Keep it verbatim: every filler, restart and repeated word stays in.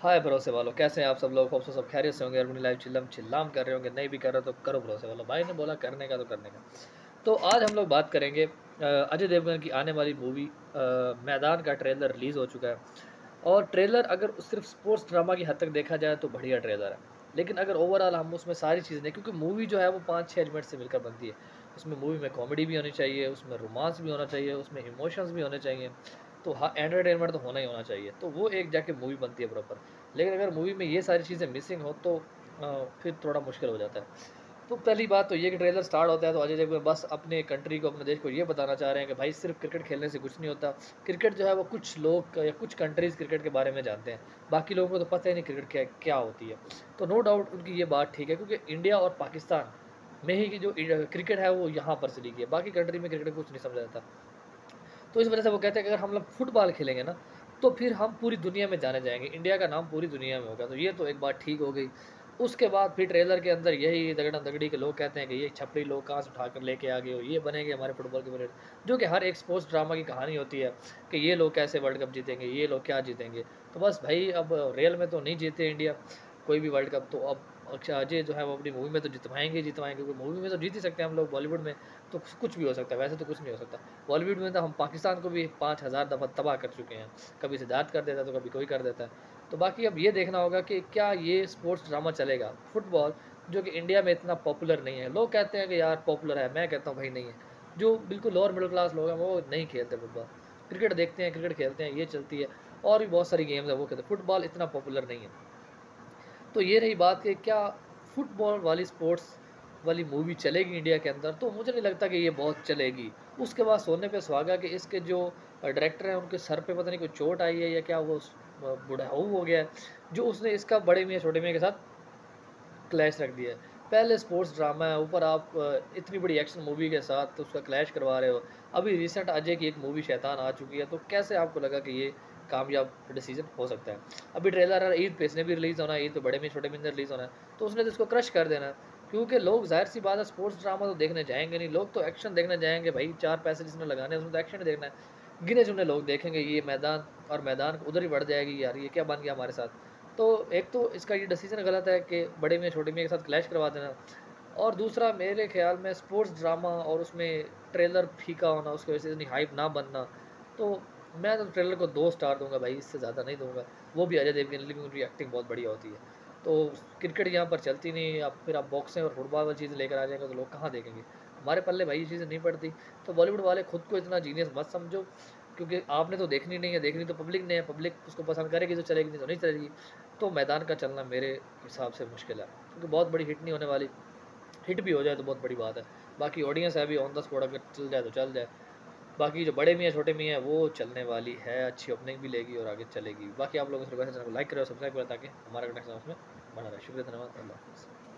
हाय भरोसे वालों, कैसे हैं आप सब लोग? होप सो सब खैरियत से होंगे और अपनी लाइफ चिल्लम चिल्लाम कर रहे होंगे। नहीं भी कर रहे हो तो करो भरोसे वालों। भाई ने बोला करने का तो करने का। तो आज हम लोग बात करेंगे अ, अजय देवगन की आने वाली मूवी अ, मैदान का ट्रेलर रिलीज़ हो चुका है। और ट्रेलर अगर सिर्फ़ स्पोर्ट्स ड्रामा की हद तक देखा जाए तो बढ़िया ट्रेलर है। लेकिन अगर ओवरऑल हम उसमें सारी चीज़ें देखें, क्योंकि मूवी जो है वो पाँच छह एलिमेंट से मिलकर बनती है। उसमें मूवी में कॉमेडी भी होनी चाहिए, उसमें रोमांस भी होना चाहिए, उसमें इमोशंस भी होने चाहिए। तो हाँ, एंटरटेनमेंट तो होना ही होना चाहिए। तो वो एक जाके मूवी बनती है प्रॉपर। लेकिन अगर मूवी में ये सारी चीज़ें मिसिंग हो तो अ, फिर थोड़ा मुश्किल हो जाता है। तो पहली बात तो ये कि ट्रेलर स्टार्ट होता है तो अजय देवगन बस अपने कंट्री को, अपने देश को ये बताना चाह रहे हैं कि भाई सिर्फ़ क्रिकेट खेलने से कुछ नहीं होता। क्रिकेट जो है वो कुछ लोग या कुछ कंट्रीज़ क्रिकेट के बारे में जानते हैं। बाकी लोगों को तो पता ही नहीं क्रिकेट क्या क्या होती है। तो नो डाउट उनकी ये बात ठीक है, क्योंकि इंडिया और पाकिस्तान में ही की जो इ क्रिकेट है वो यहाँ पर से लिखी है। बाकी कंट्री में क्रिकेट कुछ नहीं समझा जाता। तो इस वजह से वो कहते हैं कि अगर हम लोग फुटबॉल खेलेंगे ना, तो फिर हम पूरी दुनिया में जाने जाएँगे, इंडिया का नाम पूरी दुनिया में होगा। तो ये तो एक बात ठीक हो गई। उसके बाद फिर ट्रेलर के अंदर यही दगड़ा-दगड़ी के लोग कहते हैं कि ये छपरी लोग कहाँ से उठाकर लेके आ गए हो, ये बनेंगे हमारे फुटबॉल के प्लेयर। जो कि हर एक स्पोर्ट्स ड्रामा की कहानी होती है कि ये लोग कैसे वर्ल्ड कप जीतेंगे, ये लोग क्या जीतेंगे। तो बस भाई अब रियल में तो नहीं जीते इंडिया कोई भी वर्ल्ड कप, तो अब अच्छा अजय जो है वो अपनी मूवी में तो जितवाएँगे ही जितवाएँगे, क्योंकि मूवी में तो जीत ही सकते हैं हम लोग, बॉलीवुड में तो कुछ भी हो सकता है, वैसे तो कुछ नहीं हो सकता। बॉलीवुड में तो हम पाकिस्तान को भी पाँच हज़ार दफ़ा तबाह कर चुके हैं। कभी सिद्धार्थ कर देता है, तो कभी कोई कर देता है। तो बाकी अब ये देखना होगा कि क्या ये स्पोर्ट्स ड्रामा चलेगा? फुटबॉल जो कि इंडिया में इतना पॉपुलर नहीं है। लोग कहते हैं कि यार पॉपुलर है, मैं कहता हूँ भाई नहीं है। जो बिल्कुल लोअर मिडल क्लास लोग हैं वो नहीं खेलते फुटबॉल। क्रिकेट देखते हैं, क्रिकेट खेलते हैं, ये चलती है। और भी बहुत सारी गेम्स हैं वो खेलते हैं। फुटबॉल इतना पॉपुलर नहीं है। तो ये रही बात कि क्या फुटबॉल वाली स्पोर्ट्स वाली मूवी चलेगी इंडिया के अंदर, तो मुझे नहीं लगता कि ये बहुत चलेगी। उसके बाद सोने पे सुहागा कि इसके जो अ, डायरेक्टर हैं उनके सर पे पता नहीं कोई चोट आई है या क्या वो स अ, बुढ़ाऊ हो गया है, जो उसने इसका बड़े मियाँ छोटे मियाँ के साथ क्लैश रख दिया है। पहले स्पोर्ट्स ड्रामा है, ऊपर आप अ, इतनी बड़ी एक्शन मूवी के साथ उसका क्लैश करवा रहे हो। अभी रिसेंट अजय की एक मूवी शैतान आ चुकी है, तो कैसे आपको लगा कि ये कामयाब डिसीज़न हो सकता है? अभी ट्रेलर है, ईद पे इसने भी रिलीज़ होना है, ईद पे बड़े मियाँ छोटे मियाँ ने रिलीज़ होना है, तो उसने तो इसको क्रश कर देना है। क्योंकि लोग ज़ाहिर-सी बात है स्पोर्ट्स ड्रामा तो देखने जाएँगे नहीं, लोग तो एक्शन देखने जाएँगे भाई, चार पैसे जिसने लगाने हैं उसमें तो एक्शन ही देखना है। गिने-चुने लोग देखेंगे ये मैदान, और मैदान उधर ही बढ़ जाएगी, यार ये क्या बन गया हमारे साथ। तो एक तो इसका ये डिसीज़न गलत है कि बड़े मियाँ छोटे मियाँ के साथ क्लैश करवा देना, और दूसरा मेरे ख़्याल में स्पोर्ट्स ड्रामा और उसमें ट्रेलर फीका होना, उसकी वजह से इतनी हाइप ना बनना, तो मैं तो ट्रेलर को दो स्टार दूँगा भाई, इससे ज़्यादा नहीं दूँगा। वो भी अजय देवगन की, उनकी एक्टिंग बहुत बढ़िया होती है। तो क्रिकेट यहाँ पर चलती नहीं, अब फिर आप बॉक्सिंग और फुटबॉल वाली चीज़ें लेकर आ जाएँगे तो लोग कहाँ देखेंगे? हमारे पल्ले भाई ये चीज़ें नहीं पड़ती। तो बॉलीवुड वाले खुद को इतना जीनियस मत समझो, क्योंकि आपने तो देखनी नहीं है, देखनी तो पब्लिक ने है, पब्लिक उसको पसंद करेगी तो चलेगी, नहीं तो नहीं चलेगी। तो मैदान का चलना मेरे हिसाब से मुश्किल है, क्योंकि बहुत बड़ी हिट नहीं होने वाली। हिट भी हो जाए तो बहुत बड़ी बात है। बाकी ऑडियंस है अभी ऑन द स्पॉट, अगर चल जाए तो चल जाए। बाकी जो बड़े मियाँ, छोटे मियाँ हैं वो चलने वाली है, अच्छी ओपनिंग भी लेगी और आगे चलेगी। बाकी आप लोगों से रिक्वेस्ट है चैनल को लाइक करें और सब्सक्राइब करें ताकि हमारा नेक्स्ट उसमें बना रहे। शुक्रिया, धन्यवाद, अल्लाह हाफ़िज़।